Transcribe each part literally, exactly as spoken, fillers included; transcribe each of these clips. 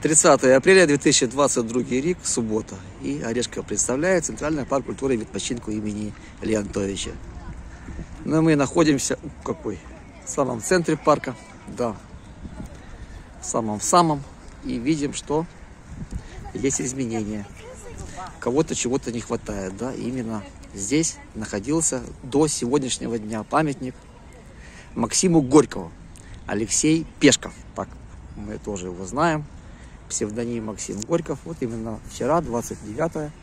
тридцатое апреля две тысячи двадцать другий рік, суббота. И Орешков представляет Центральный парк культуры и відпочинку имени Леонтовича. Но мы находимся в какой? В самом центре парка, да, в самом-самом. И видим, что есть изменения. Кого-то чего-то не хватает, да, именно здесь находился до сегодняшнего дня памятник Максиму Горькову. Алексей Пешков, так мы тоже его знаем, псевдоним Максим Горьков. Вот именно вчера, двадцать девятое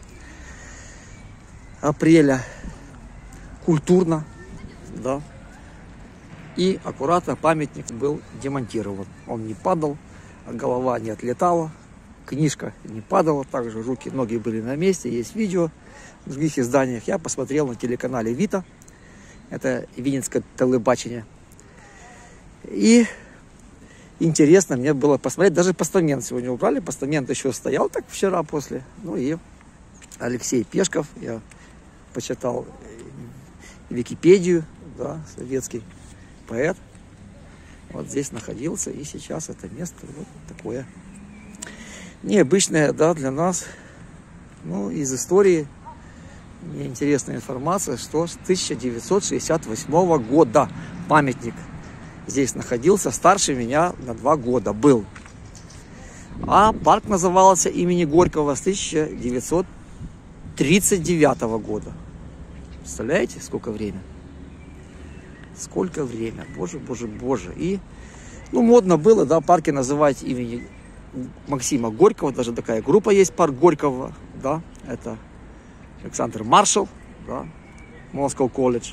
апреля, культурно, да, и аккуратно памятник был демонтирован. Он не падал, голова не отлетала, книжка не падала, также руки, ноги были на месте, есть видео в других изданиях. Я посмотрел на телеканале Вита, это Винницкое телебачение. И интересно мне было посмотреть, даже постамент сегодня убрали, постамент еще стоял так вчера после. Ну и Алексей Пешков, я почитал Википедию, да, советский поэт, вот здесь находился, и сейчас это место вот такое необычное, да, для нас. Ну, из истории мне интересная информация, что с тысяча девятьсот шестьдесят восьмого года памятник здесь находился, старше меня на два года был. А парк назывался имени Горького с тысяча девятьсот тридцать девятого года. Представляете, сколько время? Сколько время, боже, боже, боже. И, ну, модно было, да, парки называть имени Максима Горького. Даже такая группа есть, парк Горького, да, это Александр Маршал, да, Москва колледж.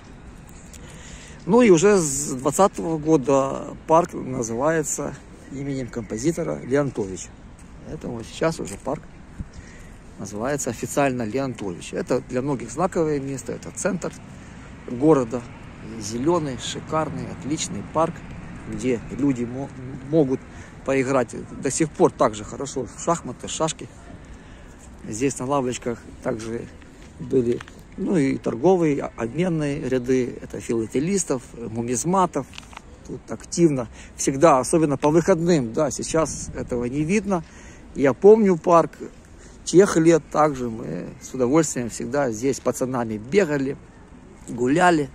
Ну и уже с двадцатого года парк называется именем композитора Леонтовича. Это вот сейчас уже парк называется официально Леонтович. Это для многих знаковое место, это центр города, зеленый, шикарный, отличный парк, где люди могут поиграть до сих пор также хорошо в шахматы, шашки. Здесь на лавочках также были, ну, и торговые, обменные ряды, это филателистов, нумизматов. Тут активно, всегда, особенно по выходным, да, сейчас этого не видно. Я помню парк тех лет, также мы с удовольствием всегда здесь пацанами бегали, гуляли,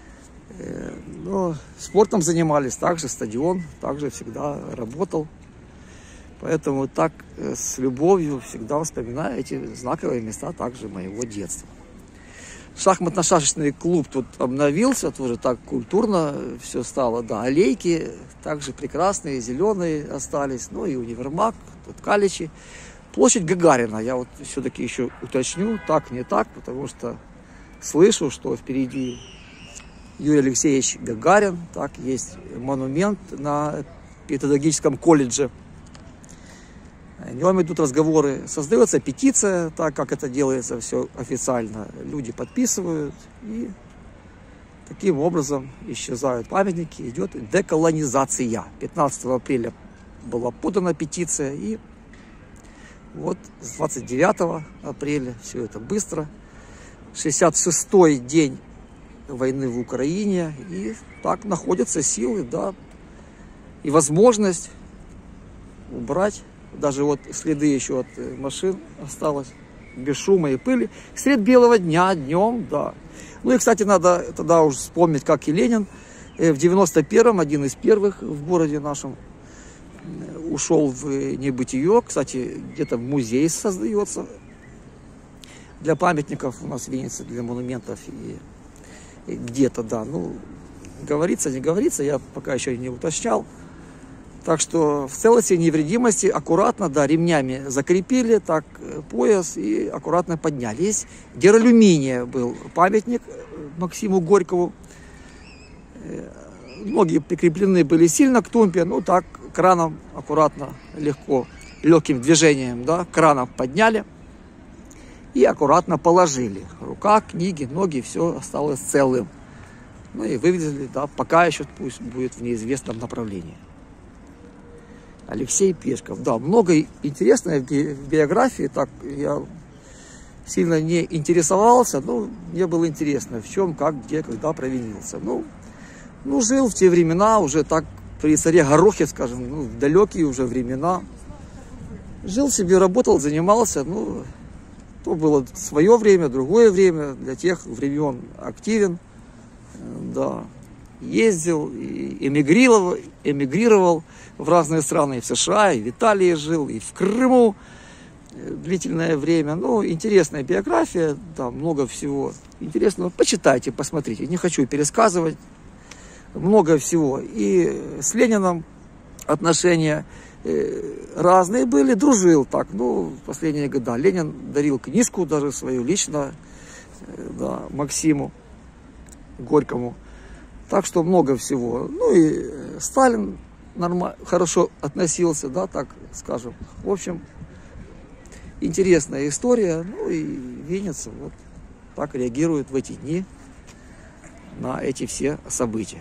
но спортом занимались, также стадион, также всегда работал. Поэтому так с любовью всегда вспоминаю эти знаковые места также моего детства. Шахматно-шашечный клуб тут обновился, тоже так культурно все стало. Да, аллейки также прекрасные, зеленые остались. Ну и универмаг, тут Каличи. Площадь Гагарина, я вот все-таки еще уточню, так, не так, потому что слышу, что впереди Юрий Алексеевич Гагарин, так, есть монумент на педагогическом колледже. О нем идут разговоры, создается петиция, так как это делается все официально. Люди подписывают, и таким образом исчезают памятники, идет деколонизация. пятнадцатого апреля была подана петиция, и вот с двадцать девятого апреля все это быстро. шестьдесят шестой день войны в Украине, и так находятся силы, да, и возможность убрать. Даже вот следы еще от машин осталось, без шума и пыли. Средь белого дня, днем, да. Ну и, кстати, надо тогда уже вспомнить, как и Ленин в девяносто первом, один из первых в городе нашем, ушел в небытие. Кстати, где-то музей создается для памятников у нас в Виннице, для монументов. И, и где-то, да, ну, говорится, не говорится, я пока еще не уточнял. Так что в целости и невредимости аккуратно, да, ремнями закрепили, так, пояс, и аккуратно подняли. Есть гералюминия был памятник Максиму Горькову. Ноги прикреплены были сильно к тумбе, ну так, краном аккуратно, легко, легким движением, да, краном подняли и аккуратно положили. Рука, книги, ноги, все осталось целым. Ну и вывезли, да, пока еще пусть будет в неизвестном направлении. Алексей Пешков. Да, много интересной в биографии, так я сильно не интересовался, но мне было интересно, в чем, как, где, когда провинился. Ну, ну жил в те времена, уже так при царе Горохе, скажем, ну, в далекие уже времена. Жил себе, работал, занимался. Ну, то было свое время, другое время. Для тех времен активен. Да. Ездил, и эмигрировал, эмигрировал в разные страны. И в США, и в Италии жил, и в Крыму длительное время. Ну, интересная биография, там много всего интересного. Почитайте, посмотрите. Не хочу пересказывать. Много всего. И с Лениным отношения разные были. Дружил так. Ну, в последние годы. Ленин дарил книжку даже свою лично, да, Максиму Горькому. Так что много всего. Ну и Сталин нормально, хорошо относился, да, так скажем. В общем, интересная история. Ну и Винница вот так реагирует в эти дни на эти все события.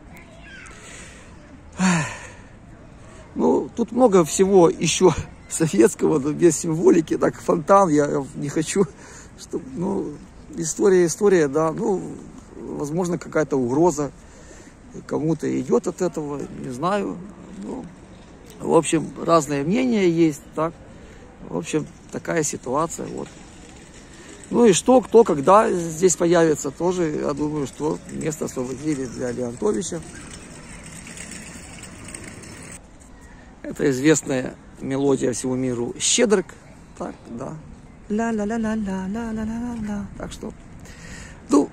Ну, тут много всего еще советского, но без символики. Так, фонтан, я не хочу, чтобы, ну, история, история, да, ну, возможно, какая-то угроза кому-то идет от этого, не знаю. Ну, в общем, разные мнения есть, так. В общем, такая ситуация, вот. Ну и что, кто, когда здесь появится, тоже, я думаю, что место освободили для Леонтовича. Это известная мелодия всему миру «Щедрик». Так, да. Ла-ла-ла-ла-ла-ла-ла-ла-ла. Так что, ну,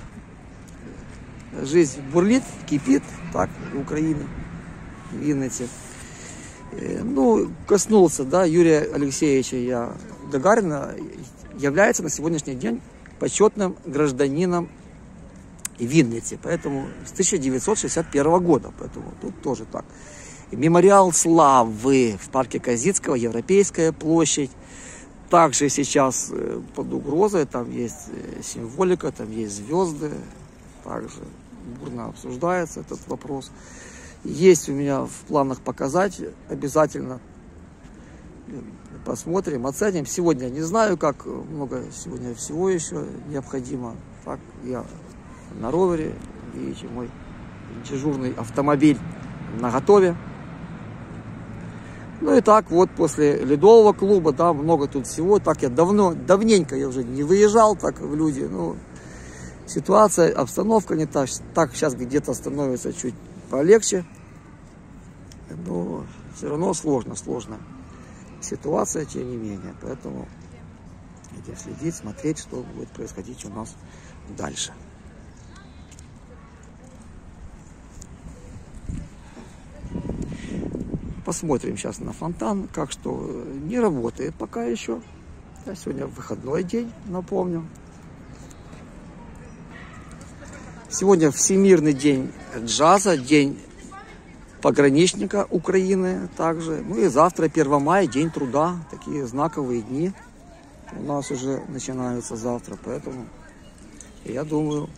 жизнь бурлит, кипит, так, в Украине, в Виннице. Ну, коснулся, да, Юрия Алексеевича я Гагарина, является на сегодняшний день почетным гражданином Винницы. Поэтому с тысяча девятьсот шестьдесят первого года, поэтому тут тоже так. Мемориал славы в парке Козицкого, Европейская площадь. Также сейчас под угрозой, там есть символика, там есть звезды. Также бурно обсуждается этот вопрос. Есть у меня в планах показать обязательно. Посмотрим, оценим. Сегодня не знаю, как много сегодня всего еще необходимо. Так, я на ровере, видите, мой дежурный автомобиль наготове. Ну и так вот после ледового клуба, да, много тут всего. Так я давно, давненько я уже не выезжал так в люди. Ну, ситуация, обстановка не так. Так сейчас где-то становится чуть полегче. Но все равно сложно, сложно. Ситуация, тем не менее. Поэтому будем следить, смотреть, что будет происходить у нас дальше. Посмотрим сейчас на фонтан, как что не работает пока еще. Да, сегодня выходной день, напомню. Сегодня Всемирный день джаза, день пограничника Украины также. Ну и завтра, первое мая, день труда. Такие знаковые дни у нас уже начинаются завтра. Поэтому я думаю,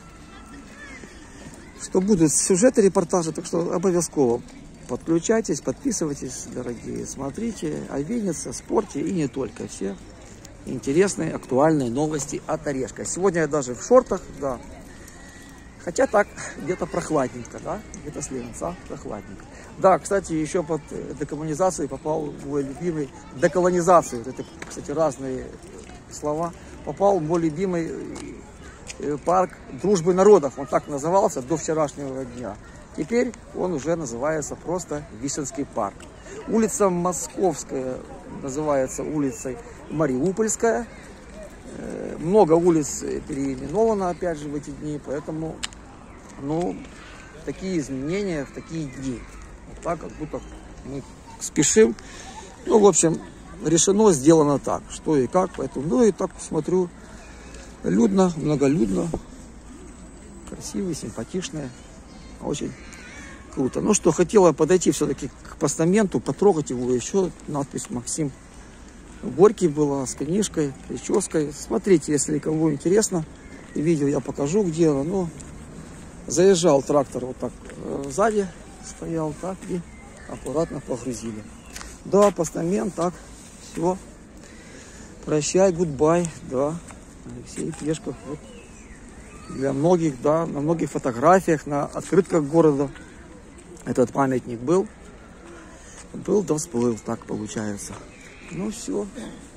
что будут сюжеты, репортажи. Так что обовязково подключайтесь, подписывайтесь, дорогие. Смотрите о Виннице, спорте и не только. Все интересные, актуальные новости от Орешка. Сегодня я даже в шортах, да. Хотя так, где-то прохладненько, да, где-то с Ленинца прохладненько. Да, кстати, еще под декоммунизацию попал мой любимый, деколонизацию, это, кстати, разные слова, попал мой любимый парк Дружбы народов, он так назывался до вчерашнего дня. Теперь он уже называется просто Вишенский парк. Улица Московская называется улицей Мариупольская. Много улиц переименовано, опять же, в эти дни, поэтому, ну, такие изменения в такие дни. Вот так, как будто мы спешим. Ну, в общем, решено, сделано так, что и как, поэтому, ну, и так смотрю, людно, многолюдно, красивые, симпатичные, очень круто. Ну, что, хотела подойти все-таки к постаменту, потрогать его, еще надпись «Максим Горький» была с книжкой, прической. Смотрите, если кому интересно, видео я покажу, где оно. Ну, заезжал трактор вот так сзади, стоял так и аккуратно погрузили. Да, постамент, так, все. Прощай, гудбай, да, Алексей Пешков. Вот. Для многих, да, на многих фотографиях, на открытках города этот памятник был. Был, да всплыл, так получается. Ну все.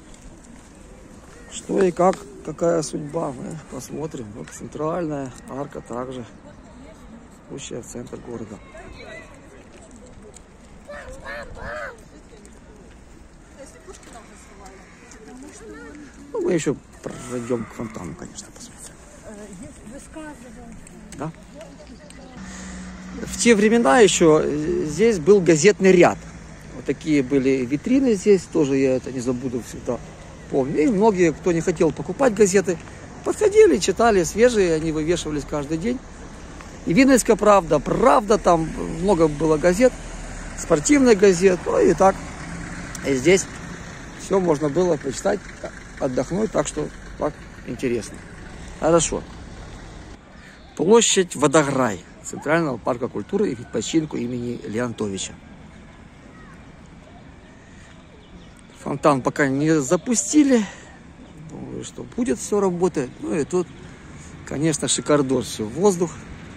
Что и как, какая судьба, мы посмотрим. Вот центральная арка также, идущая в центр города. Ну, мы еще пройдем к фонтану, конечно, посмотрим. Да? В те времена еще здесь был газетный ряд. Вот такие были витрины здесь, тоже я это не забуду всегда помню. И многие, кто не хотел покупать газеты, подходили, читали свежие, они вывешивались каждый день. И Винницкая правда, правда, там много было газет, спортивных газет, ну и так. И здесь все можно было почитать, отдохнуть, так что так интересно. Хорошо. Площадь Водограй Центрального парка культуры и відпочинку имени Леонтовича. Фонтан пока не запустили. Думаю, что будет все работать. Ну и тут, конечно, шикардос, все, воздух.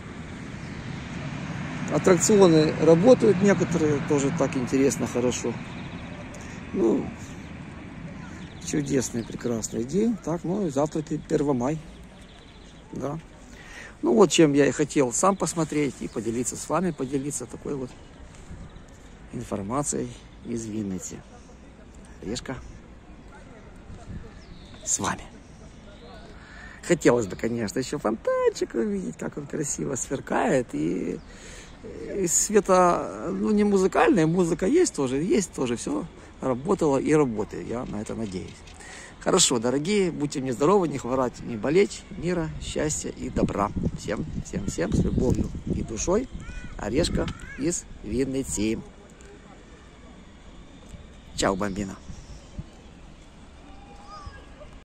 Аттракционы работают некоторые, тоже так интересно, хорошо. Ну, чудесный, прекрасный день. Так, ну и завтра первое мая. Да. Ну вот чем я и хотел сам посмотреть и поделиться с вами, поделиться такой вот информацией из Винницы. Решка с вами. Хотелось бы, конечно, еще фонтанчик увидеть, как он красиво сверкает. И, и света, ну не музыкальная, музыка есть тоже, есть тоже, все работало и работает. Я на это надеюсь. Хорошо, дорогие, будьте мне здоровы, не хворать, не болеть, мира, счастья и добра. Всем, всем, всем с любовью и душой. Орешка из Винницы. Чао, бомбина.